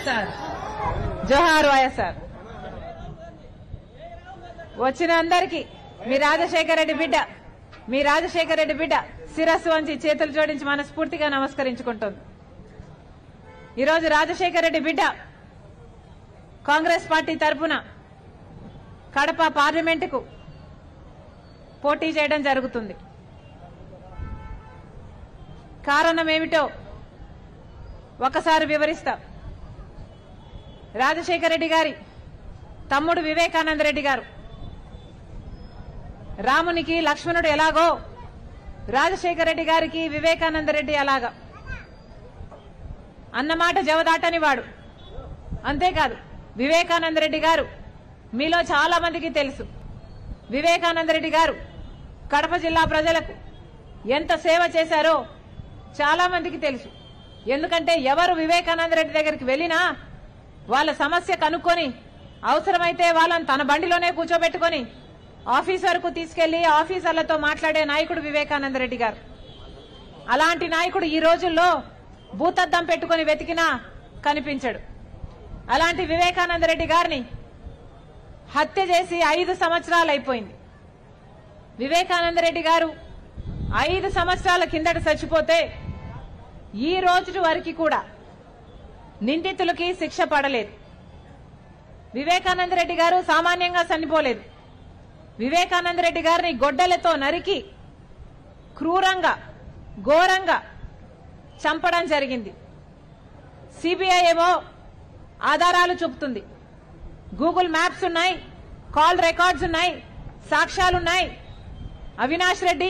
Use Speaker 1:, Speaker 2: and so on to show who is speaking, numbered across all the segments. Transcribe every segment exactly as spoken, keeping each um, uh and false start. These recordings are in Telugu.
Speaker 1: వైఎస్ఆర్ జోహార్ వైఎస్ఆర్. వచ్చిన అందరికీ మీ రాజశేఖర రెడ్డి బిడ్డ మీ రాజశేఖర రెడ్డి బిడ్డ శిరస్సు వంచి చేతులు జోడించి మనస్ఫూర్తిగా నమస్కరించుకుంటుంది. ఈరోజు రాజశేఖర రెడ్డి బిడ్డ కాంగ్రెస్ పార్టీ తరఫున కడప పార్లమెంటుకు పోటీ చేయడం జరుగుతుంది. కారణం ఏమిటో ఒకసారి వివరిస్తా. రాజశేఖర రెడ్డి గారి తమ్ముడు వివేకానంద రెడ్డి గారు రామునికి లక్ష్మణుడు ఎలాగో రాజశేఖర రెడ్డి గారికి వివేకానంద రెడ్డి అలాగా అన్నమాట జవదాటని వాడు. అంతేకాదు వివేకానంద రెడ్డి గారు మీలో చాలా మందికి తెలుసు. వివేకానంద రెడ్డి గారు కడప జిల్లా ప్రజలకు ఎంత సేవ చేశారో చాలా మందికి తెలుసు. ఎందుకంటే ఎవరు వివేకానంద రెడ్డి దగ్గరికి వెళ్లినా వాళ్ళ సమస్య కనుక్కొని అవసరమైతే వాళ్ళని తన బండిలోనే కూర్చోబెట్టుకుని ఆఫీస్ వరకు తీసుకెళ్లి ఆఫీసర్లతో మాట్లాడే నాయకుడు వివేకానంద రెడ్డి గారు. అలాంటి నాయకుడు ఈ రోజుల్లో భూతద్దం పెట్టుకుని వెతికినా కనిపించడు. అలాంటి వివేకానంద రెడ్డి గారిని హత్య చేసి ఐదు సంవత్సరాలు అయిపోయింది. వివేకానంద రెడ్డి గారు ఐదు సంవత్సరాల కిందట చచ్చిపోతే ఈ రోజు వరకు కూడా నిందితులకి శిక్ష పడలేదు. వివేకానంద రెడ్డి గారు సామాన్యంగా చనిపోలేదు. వివేకానంద రెడ్డి గారిని గొడ్డలతో నరికి క్రూరంగా ఘోరంగా చంపడం జరిగింది. సిబిఐ ఏమో ఆధారాలు చూపుతుంది. గూగుల్ మ్యాప్స్ ఉన్నాయి, కాల్ రికార్డ్స్ ఉన్నాయి, సాక్ష్యాలున్నాయి. అవినాష్ రెడ్డి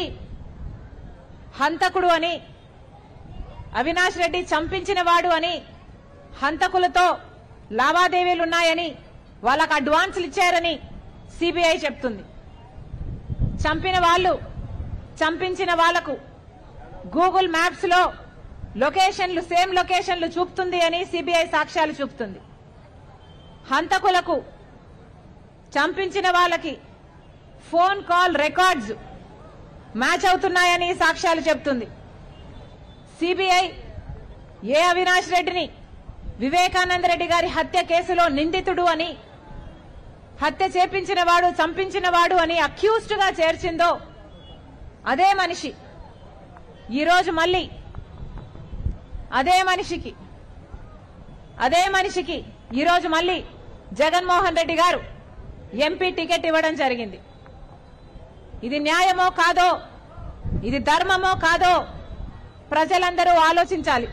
Speaker 1: హంతకుడు అని, అవినాష్ రెడ్డి చంపించిన వాడు అని, హంతకులతో లావాదేవీలున్నాయని, వాళ్ళకు అడ్వాన్సులు ఇచ్చారని సిబిఐ చెప్తుంది. చంపిన వాళ్ళు చంపించిన వాళ్లకు గూగుల్ మ్యాప్స్ లో లొకేషన్లు సేమ్ లొకేషన్లు చూపుతుంది అని సిబిఐ సాక్ష్యాలు చూపుతుంది. హంతకులకు చంపించిన వాళ్ళకి ఫోన్ కాల్ రికార్డ్స్ మ్యాచ్ అవుతున్నాయని సాక్ష్యాలు చెప్తుంది. సిబిఐ ఏ అవినాష్ రెడ్డిని వివేకానంద రెడ్డి గారి హత్య కేసులో నిందితుడు అని, హత్య చేపించిన వాడు చంపించిన వాడు అని అక్యూజ్డ్ గా చేర్చిందో అదే మనిషి ఈరోజు మళ్ళీ అదే మనిషికి అదే మనిషికి ఈరోజు మళ్ళీ జగన్మోహన్ రెడ్డి గారు ఎంపీ టికెట్ ఇవ్వడం జరిగింది. ఇది న్యాయమో కాదో, ఇది ధర్మమో కాదో ప్రజలందరూ ఆలోచించాలి.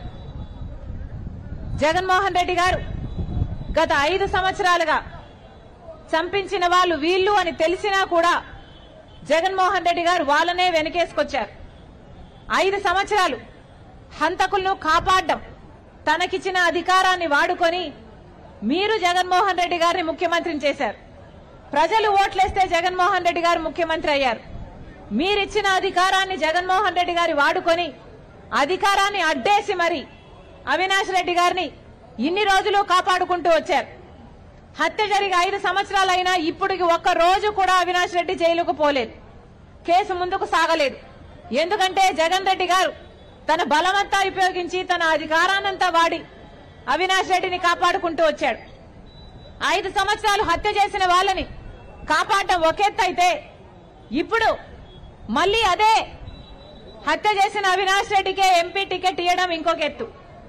Speaker 1: జగన్మోహన్ రెడ్డి గారు గత ఐదు సంవత్సరాలుగా చంపించిన వాళ్ళు వీళ్ళు అని తెలిసినా కూడా జగన్మోహన్ రెడ్డి గారు వాళ్ళనే వెనకేసుకొచ్చారు. ఐదు సంవత్సరాలు హంతకులను కాపాడడం, తనకిచ్చిన అధికారాన్ని వాడుకొని మీరు జగన్మోహన్ రెడ్డి గారిని ముఖ్యమంత్రిని చేశారు. ప్రజలు ఓట్లేస్తే జగన్మోహన్ రెడ్డి గారు ముఖ్యమంత్రి అయ్యారు. మీరిచ్చిన అధికారాన్ని జగన్మోహన్ రెడ్డి గారి వాడుకొని అధికారాన్ని అడ్డేసి మరి అవినాష్ రెడ్డి గారిని ఇన్ని రోజులు కాపాడుకుంటూ వచ్చారు. హత్య జరిగి ఐదు సంవత్సరాలైనా ఇప్పటికి ఒక్క రోజు కూడా అవినాష్ రెడ్డి జైలుకు పోలేదు. కేసు ముందుకు సాగలేదు. ఎందుకంటే జగన్ రెడ్డి గారు తన బలమంతా ఉపయోగించి తన అధికారాన్నంతా వాడి అవినాష్ రెడ్డిని కాపాడుకుంటూ వచ్చాడు. ఐదు సంవత్సరాలు హత్య చేసిన వాళ్ళని కాపాడటం ఒక ఎత్తు అయితే ఇప్పుడు మళ్లీ అదే హత్య చేసిన అవినాష్ రెడ్డికే ఎంపీ టికెట్ ఇవ్వడం ఇంకొక ఎత్తు.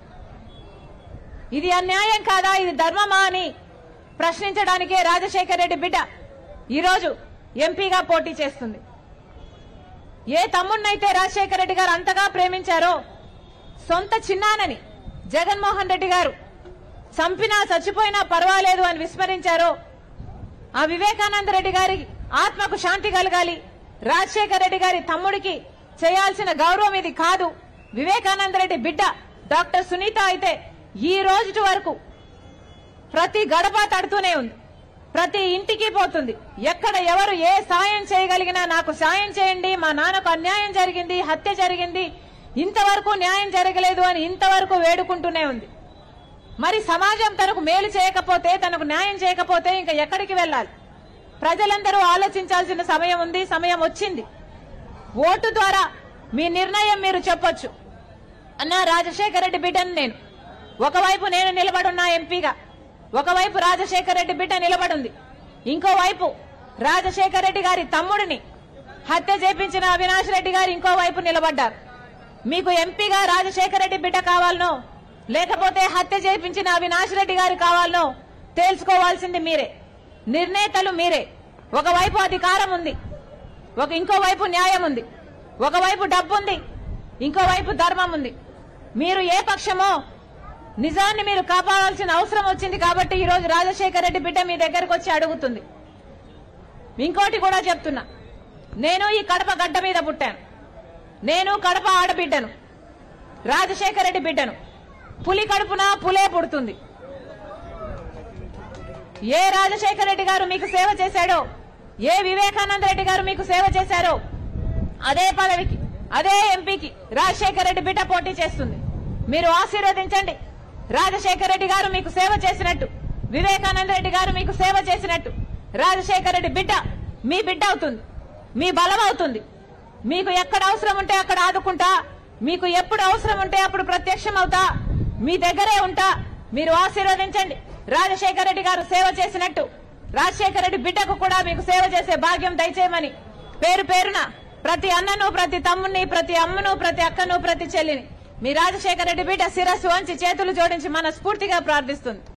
Speaker 1: ఇది అన్యాయం కాదా, ఇది ధర్మమా అని ప్రశ్నించడానికే రాజశేఖర రెడ్డి బిడ్డ ఈరోజు ఎంపీగా పోటీ చేస్తుంది. ఏ తమ్ముడినైతే రాజశేఖర రెడ్డి గారు అంతగా ప్రేమించారో, సొంత చిన్నానని జగన్మోహన్ రెడ్డి గారు చంపినా చచ్చిపోయినా పర్వాలేదు అని విస్మరించారో, ఆ వివేకానంద రెడ్డి గారి ఆత్మకు శాంతి కలగాలి. రాజశేఖర రెడ్డి గారి తమ్ముడికి చేయాల్సిన గౌరవం ఇది కాదు. వివేకానంద రెడ్డి బిడ్డ డాక్టర్ సునీత అయితే ఈ రోజు వరకు ప్రతి గడప తడుతూనే ఉంది, ప్రతి ఇంటికి పోతుంది. ఎక్కడ ఎవరు ఏ సాయం చేయగలిగినా నాకు సాయం చేయండి, మా నాన్నకు అన్యాయం జరిగింది, హత్య జరిగింది, ఇంతవరకు న్యాయం జరగలేదు అని ఇంతవరకు వేడుకుంటూనే ఉంది. మరి సమాజం తనకు మేలు చేయకపోతే, తనకు న్యాయం చేయకపోతే ఇంకా ఎక్కడికి వెళ్లాలి? ప్రజలందరూ ఆలోచించాల్సిన సమయం ఉంది, సమయం వచ్చింది. ఓటు ద్వారా మీ నిర్ణయం మీరు చెప్పొచ్చు. అన్నా రాజశేఖర రెడ్డి బిడ్డను నేను ఒకవైపు నేను నిలబడున్నా ఎంపీగా, ఒకవైపు రాజశేఖర రెడ్డి బిడ్డ నిలబడుంది, ఇంకోవైపు రాజశేఖర రెడ్డి గారి తమ్ముడిని హత్య చేపించిన అవినాష్ రెడ్డి గారు ఇంకోవైపు నిలబడ్డారు. మీకు ఎంపీగా రాజశేఖర రెడ్డి బిడ్డ కావాలనో లేకపోతే హత్య చేపించిన అవినాష్ రెడ్డి గారు కావాలనో తేల్చుకోవాల్సింది మీరే, నిర్ణేతలు మీరే. ఒకవైపు అధికారం ఉంది, ఒక ఇంకోవైపు న్యాయం ఉంది, ఒకవైపు డబ్బు ఉంది, ఇంకోవైపు ధర్మం ఉంది. మీరు ఏ పక్షమో నిజాన్ని మీరు కాపాడాల్సిన అవసరం వచ్చింది కాబట్టి ఈ రోజు రాజశేఖర రెడ్డి బిడ్డ మీ దగ్గరకు వచ్చి అడుగుతుంది. ఇంకోటి కూడా చెప్తున్నా, నేను ఈ కడప గడ్డ మీద పుట్టాను, నేను కడప ఆడబిడ్డను, రాజశేఖర రెడ్డి బిడ్డను. పులి కడుపున పులే పుడుతుంది. ఏ రాజశేఖర రెడ్డి గారు మీకు సేవ చేశాడో, ఏ వివేకానంద రెడ్డి గారు మీకు సేవ చేశారో అదే పదవికి, అదే ఎంపీకి రాజశేఖర రెడ్డి బిడ్డ పోటీ చేస్తుంది. మీరు ఆశీర్వదించండి. రాజశేఖర రెడ్డి గారు మీకు సేవ చేసినట్టు, వివేకానంద రెడ్డి గారు మీకు సేవ చేసినట్టు రాజశేఖర రెడ్డి బిడ్డ మీ బిడ్డ అవుతుంది, మీ బలం అవుతుంది. మీకు ఎక్కడ అవసరం ఉంటే అక్కడ ఆదుకుంటా, మీకు ఎప్పుడు అవసరం ఉంటే అప్పుడు ప్రత్యక్షం అవుతా, మీ దగ్గరే ఉంటా. మీరు ఆశీర్వదించండి. రాజశేఖర రెడ్డి గారు సేవ చేసినట్టు రాజశేఖర రెడ్డి బిడ్డకు కూడా మీకు సేవ చేసే భాగ్యం దయచేయమని పేరు పేరున ప్రతి అన్నను, ప్రతి తమ్ముని, ప్రతి అమ్మను, ప్రతి అక్కను, ప్రతి చెల్లిని మీ రాజశేఖర రెడ్డి బిడ్డ శిరస్సు వంచి చేతులు జోడించి మనస్ఫూర్తిగా ప్రార్థిస్తుంది.